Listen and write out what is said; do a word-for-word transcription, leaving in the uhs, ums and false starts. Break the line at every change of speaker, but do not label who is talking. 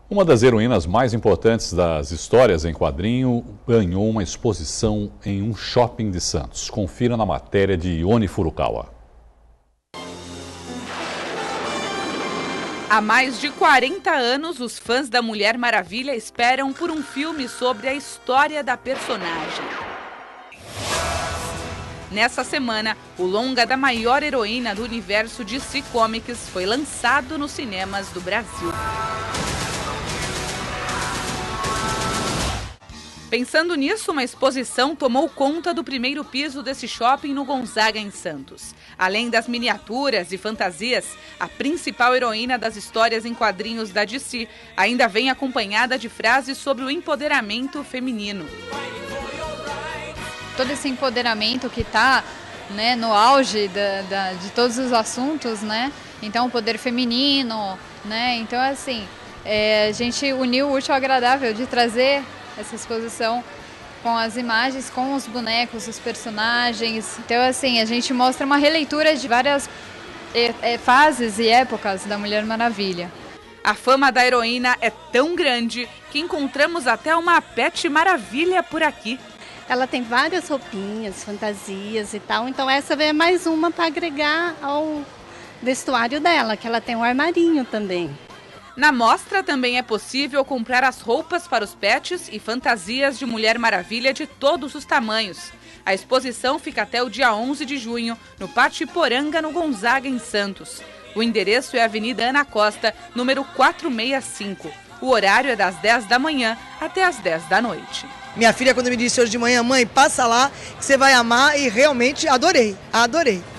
Uma das heroínas mais importantes das histórias em quadrinho ganhou uma exposição em um shopping de Santos. Confira na matéria de Ione Furukawa.
Há mais de quarenta anos, os fãs da Mulher Maravilha esperam por um filme sobre a história da personagem. Nessa semana, o longa da maior heroína do universo D C Comics foi lançado nos cinemas do Brasil. Pensando nisso, uma exposição tomou conta do primeiro piso desse shopping no Gonzaga, em Santos. Além das miniaturas e fantasias, a principal heroína das histórias em quadrinhos da D C ainda vem acompanhada de frases sobre o empoderamento feminino.
Todo esse empoderamento que está, né, no auge da, da, de todos os assuntos, né? Então, o poder feminino, né? Então, assim, é, a gente uniu o útil ao agradável de trazer essa exposição com as imagens, com os bonecos, os personagens. Então, assim, a gente mostra uma releitura de várias é, é, fases e épocas da Mulher Maravilha.
A fama da heroína é tão grande que encontramos até uma Pet Maravilha por aqui.
Ela tem várias roupinhas, fantasias e tal, então essa é mais uma para agregar ao vestuário dela, que ela tem um armarinho também.
Na mostra também é possível comprar as roupas para os pets e fantasias de Mulher Maravilha de todos os tamanhos. A exposição fica até o dia onze de junho, no Pátio Iporanga, no Gonzaga, em Santos. O endereço é a Avenida Ana Costa, número quatrocentos e sessenta e cinco. O horário é das dez da manhã até as dez da noite.
Minha filha, quando me disse hoje de manhã, mãe, passa lá que você vai amar, e realmente adorei, adorei.